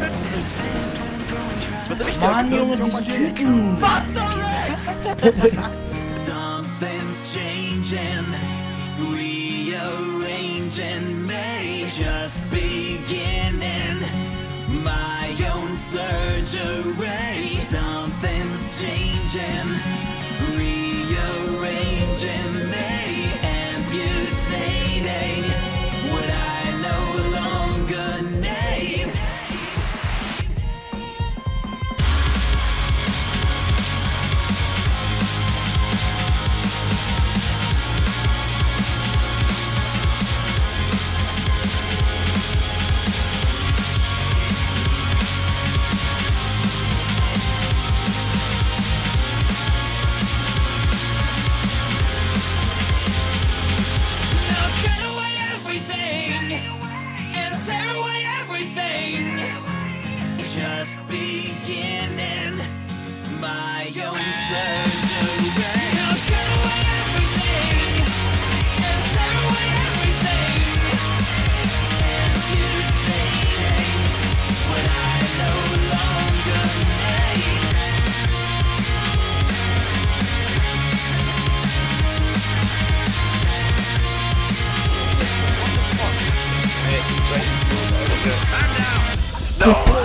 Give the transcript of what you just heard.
Mann, Junge, diese Typen! Something's changing, rearranging, may just beginning my own surgery. Something's changing, rearranging, me amputating what I no longer need. Just beginning my own surgery. Now cut away everything and tear away everything, amputating what I no longer need. Calm down. No.